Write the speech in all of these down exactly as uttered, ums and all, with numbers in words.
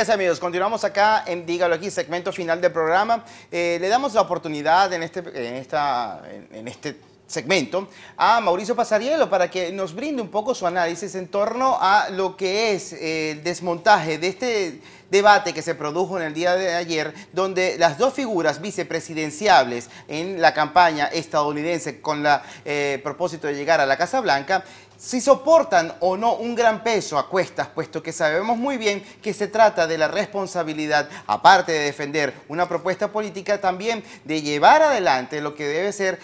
Amigas y amigos, continuamos acá en Dígalo Aquí, segmento final del programa. Eh, le damos la oportunidad en este, en esta, en, en este segmento a Mauricio Pasariello para que nos brinde un poco su análisis en torno a lo que es el desmontaje de este debate que se produjo en el día de ayer, donde las dos figuras vicepresidenciables en la campaña estadounidense con el eh, propósito de llegar a la Casa Blanca, si soportan o no un gran peso a cuestas, puesto que sabemos muy bien que se trata de la responsabilidad, aparte de defender una propuesta política, también de llevar adelante lo que debe ser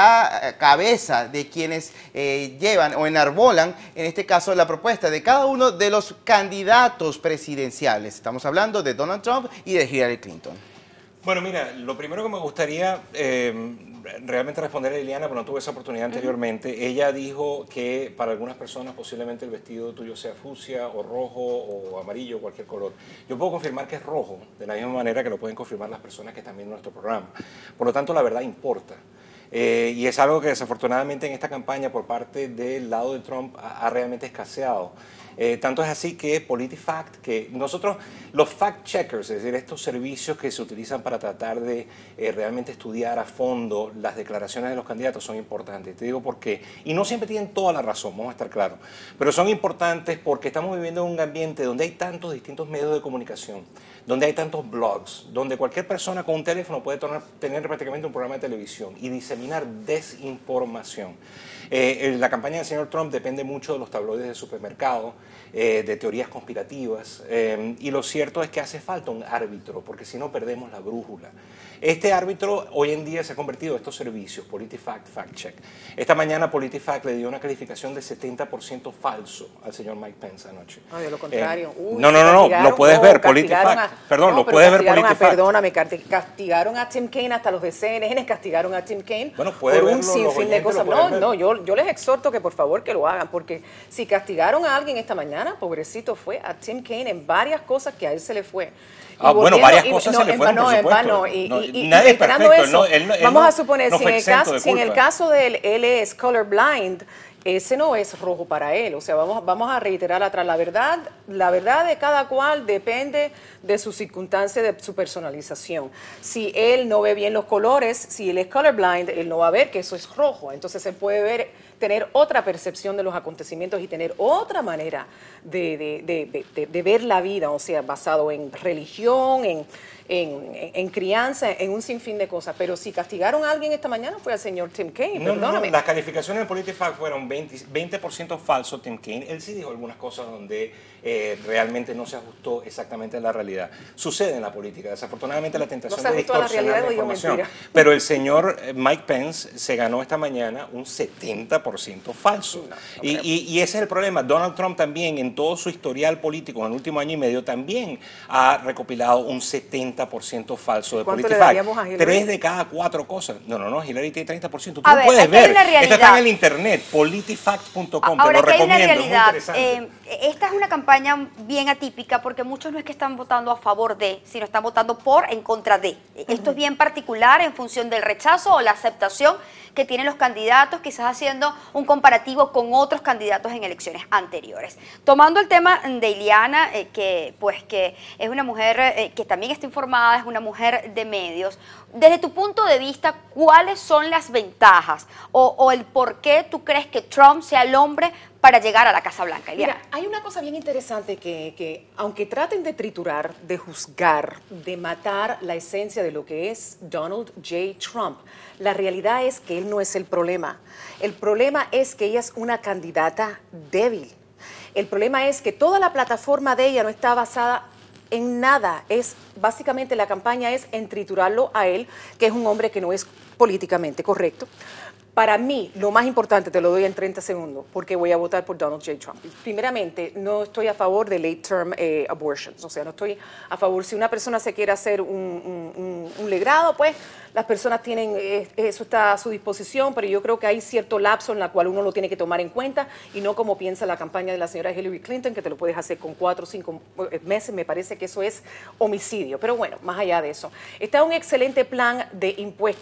la cabeza de quienes eh, llevan o enarbolan, en este caso, la propuesta de cada uno de los candidatos presidenciales. Estamos hablando de Donald Trump y de Hillary Clinton. Bueno, mira, lo primero que me gustaría eh, realmente responder a Liliana, pero no tuve esa oportunidad anteriormente. Uh-huh. Ella dijo que para algunas personas posiblemente el vestido tuyo sea fucsia o rojo o amarillo o cualquier color. Yo puedo confirmar que es rojo, de la misma manera que lo pueden confirmar las personas que están viendo nuestro programa. Por lo tanto, la verdad importa. Eh, y es algo que desafortunadamente en esta campaña por parte del lado de Trump ha, ha realmente escaseado. Eh, tanto es así que PolitiFact, que nosotros, los fact-checkers, es decir, estos servicios que se utilizan para tratar de eh, realmente estudiar a fondo las declaraciones de los candidatos son importantes. Te digo por qué. Y no siempre tienen toda la razón, vamos a estar claros. Pero son importantes porque estamos viviendo en un ambiente donde hay tantos distintos medios de comunicación, donde hay tantos blogs, donde cualquier persona con un teléfono puede tener prácticamente un programa de televisión y diseminar desinformación. Eh, la campaña del señor Trump depende mucho de los tabloides de supermercado, eh, de teorías conspirativas, eh, y lo cierto es que hace falta un árbitro, porque si no perdemos la brújula. Este árbitro hoy en día se ha convertido en estos servicios, PolitiFact, Fact Check. Esta mañana PolitiFact le dio una calificación de setenta por ciento falso al señor Mike Pence anoche. No, de lo contrario. Eh, Uy, no, no, no, no, lo puedes no, ver, PolitiFact. A, Perdón, no, lo puedes ver, PolitiFact. Perdóname, castigaron a Tim Kaine, hasta los de C N N castigaron a Tim Kaine bueno, puede por verlo, un sinfín de cosas. No, no, yo, yo les exhorto que por favor que lo hagan, porque si castigaron a alguien esta mañana, pobrecito, fue a Tim Kaine en varias cosas que a él se le fue. Ah, bueno, varias cosas y, no, se le fueron, no, por supuesto. No, y, no, y, y, nadie y es perfecto. Eso, él no, él no, vamos él a suponer, no si, en el caso, de si en el caso de él, él es colorblind, ese no es rojo para él. O sea, vamos, vamos a reiterar atrás. La verdad, la verdad de cada cual depende de su circunstancia, de su personalización. Si él no ve bien los colores, si él es colorblind, él no va a ver que eso es rojo. Entonces, él puede ver, tener otra percepción de los acontecimientos y tener otra manera de, de, de, de, de ver la vida, o sea, basado en religión, en, en, en crianza, en un sinfín de cosas. Pero si castigaron a alguien esta mañana fue al señor Tim Kaine, no, perdóname. No, las calificaciones de PolitiFact fueron veinte por ciento falso Tim Kaine. Él sí dijo algunas cosas donde eh, realmente no se ajustó exactamente a la realidad. Sucede en la política, desafortunadamente la tentación no de distorsionar la, la información. Pero el señor Mike Pence se ganó esta mañana un setenta por ciento falso. No, no y, y, y ese es el problema. Donald Trump también, en todo su historial político, en el último año y medio, también ha recopilado un setenta por ciento falso de PolitiFact. Tres de cada cuatro cosas. No, no, no, Hillary tiene treinta por ciento. Tú lo puedes ver. Esto está en el internet, politifact punto com, te lo recomiendo, es muy interesante. Eh, esta es una campaña bien atípica porque muchos no es que están votando a favor de, sino están votando por, en contra de. Uh-huh. Esto es bien particular en función del rechazo o la aceptación que tienen los candidatos, quizás haciendo un comparativo con otros candidatos en elecciones anteriores. Tomando el tema de Ileana, eh, que, pues, que es una mujer eh, que también está informada, es una mujer de medios, desde tu punto de vista, ¿cuáles son las ventajas o, o el por qué tú crees que Trump sea el hombre para llegar a la Casa Blanca, Ileana? Mira, hay una cosa bien interesante que, que, aunque traten de triturar, de juzgar, de matar la esencia de lo que es Donald J. Trump, la realidad es que él no es el problema. El problema es que ella es una candidata débil. El problema es que toda la plataforma de ella no está basada en nada. Es básicamente la campaña es en triturarlo a él, que es un hombre que no es políticamente correcto. Para mí, lo más importante, te lo doy en treinta segundos, porque voy a votar por Donald J. Trump. Primeramente, no estoy a favor de late term eh, abortions, o sea, no estoy a favor, si una persona se quiere hacer un, un, un, un legrado, pues las personas tienen, eh, eso está a su disposición, pero yo creo que hay cierto lapso en la cual uno lo tiene que tomar en cuenta y no como piensa la campaña de la señora Hillary Clinton, que te lo puedes hacer con cuatro o cinco meses, me parece que eso es homicidio. Pero bueno, más allá de eso, está un excelente plan de impuestos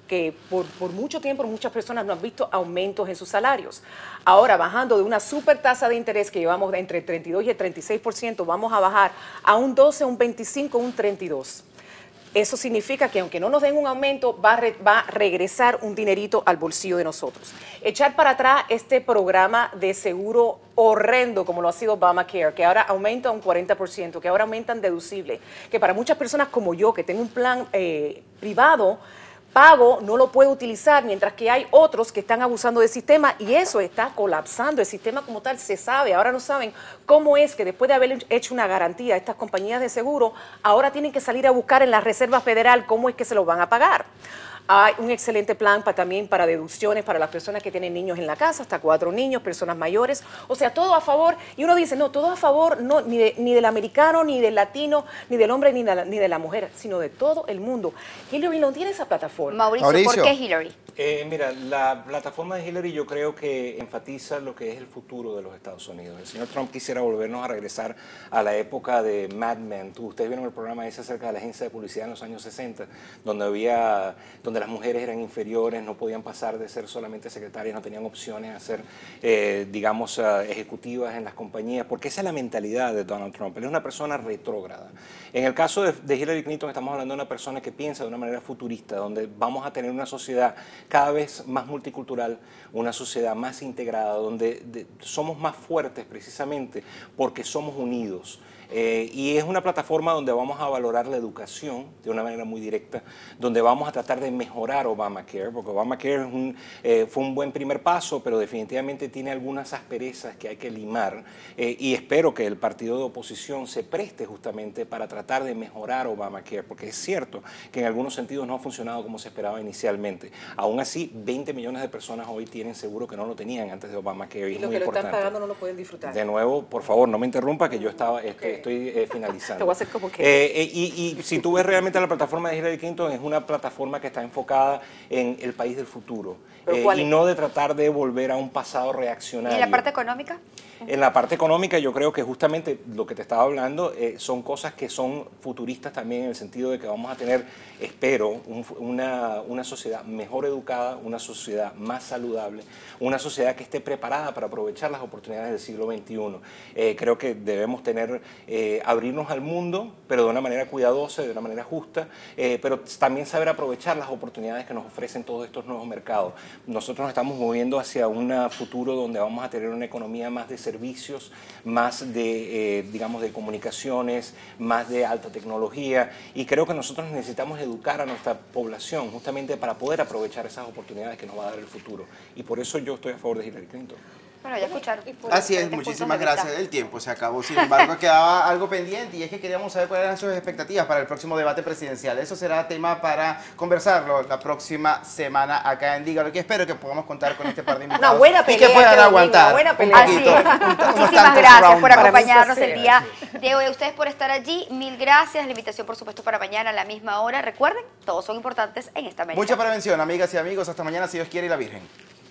que por, por mucho tiempo muchas personas no han visto aumentos en sus salarios. Ahora, bajando de una super tasa de interés que llevamos de entre el treinta y dos y el treinta y seis por ciento, vamos a bajar a un doce, un veinticinco, un treinta y dos. Eso significa que aunque no nos den un aumento, va a, re, va a regresar un dinerito al bolsillo de nosotros. Echar para atrás este programa de seguro horrendo como lo ha sido Obamacare, que ahora aumenta un cuarenta por ciento, que ahora aumentan deducible, que para muchas personas como yo, que tengo un plan eh, privado, pago, no lo puedo utilizar, mientras que hay otros que están abusando del sistema y eso está colapsando. El sistema como tal se sabe, ahora no saben cómo es que después de haber hecho una garantía a estas compañías de seguro, ahora tienen que salir a buscar en la Reserva Federal cómo es que se lo van a pagar. Hay un excelente plan para, también para deducciones para las personas que tienen niños en la casa, hasta cuatro niños, personas mayores. O sea, todo a favor. Y uno dice, no, todo a favor no, ni, de, ni del americano, ni del latino, ni del hombre, ni de, la, ni de la mujer, sino de todo el mundo. Hillary no tiene esa plataforma. Mauricio, Mauricio. ¿por qué Hillary? Eh, mira, la plataforma de Hillary yo creo que enfatiza lo que es el futuro de los Estados Unidos. El señor Trump quisiera volvernos a regresar a la época de Mad Men. Ustedes vieron el programa ese acerca de la agencia de publicidad en los años sesenta, donde había, donde las mujeres eran inferiores, no podían pasar de ser solamente secretarias, no tenían opciones a ser, eh, digamos, uh, ejecutivas en las compañías, porque esa es la mentalidad de Donald Trump. Él es una persona retrógrada. En el caso de, de Hillary Clinton estamos hablando de una persona que piensa de una manera futurista, donde vamos a tener una sociedad cada vez más multicultural, una sociedad más integrada, donde de, somos más fuertes precisamente porque somos unidos. Eh, y es una plataforma donde vamos a valorar la educación de una manera muy directa, donde vamos a tratar de mejorar Obamacare, porque Obamacare es un, eh, fue un buen primer paso, pero definitivamente tiene algunas asperezas que hay que limar, eh, y espero que el partido de oposición se preste justamente para tratar de mejorar Obamacare, porque es cierto que en algunos sentidos no ha funcionado como se esperaba inicialmente. Aún así, veinte millones de personas hoy tienen seguro que no lo tenían antes de Obamacare. Y es los muy que lo importante. están pagando no lo pueden disfrutar. De nuevo, por favor, no me interrumpa, que yo estaba, estoy, estoy eh, finalizando. Te voy a hacer como que... Eh, eh, y, y si tú ves realmente la plataforma de Hillary Clinton, es una plataforma que está enfocada en el país del futuro, eh, y no de tratar de volver a un pasado reaccionario. ¿Y en la parte económica? En la parte económica yo creo que justamente lo que te estaba hablando eh, son cosas que son futuristas también, en el sentido de que vamos a tener, espero, un, una, una sociedad mejor educada, una sociedad más saludable, una sociedad que esté preparada para aprovechar las oportunidades del siglo veintiuno. Eh, creo que debemos tener, eh, abrirnos al mundo, pero de una manera cuidadosa, de una manera justa, eh, pero también saber aprovechar las oportunidades que nos ofrecen todos estos nuevos mercados. Nosotros nos estamos moviendo hacia un futuro donde vamos a tener una economía más de servicios, más de, eh, digamos, de comunicaciones, más de alta tecnología, y creo que nosotros necesitamos educar a nuestra población justamente para poder aprovechar esas oportunidades que nos va a dar el futuro. Y por eso yo estoy a favor de Hillary Clinton. Bueno, ya escucharon. Así es, muchísimas gracias. El tiempo se acabó, sin embargo quedaba algo pendiente y es que queríamos saber cuáles eran sus expectativas para el próximo debate presidencial. Eso será tema para conversarlo la próxima semana acá en Dígalo, que espero que podamos contar con este par de invitados Una buena pelea y que puedan este domingo, aguantar una buena un pelea. poquito. Así es. un- unos Muchísimas tantos gracias rounds por para- acompañarnos Para el mí día de hoy. A ustedes por estar allí, mil gracias. La invitación, por supuesto, para mañana a la misma hora. Recuerden, todos son importantes en esta América. Mucha prevención, amigas y amigos. Hasta mañana, si Dios quiere, y la Virgen.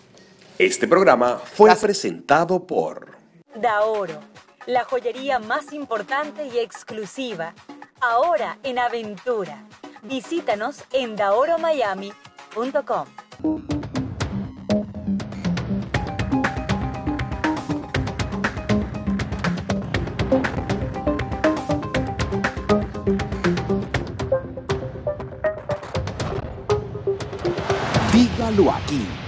Este programa fue presentado por Daoro, la joyería más importante y exclusiva, ahora en Aventura. Visítanos en daoro miami punto com. Dígalo aquí.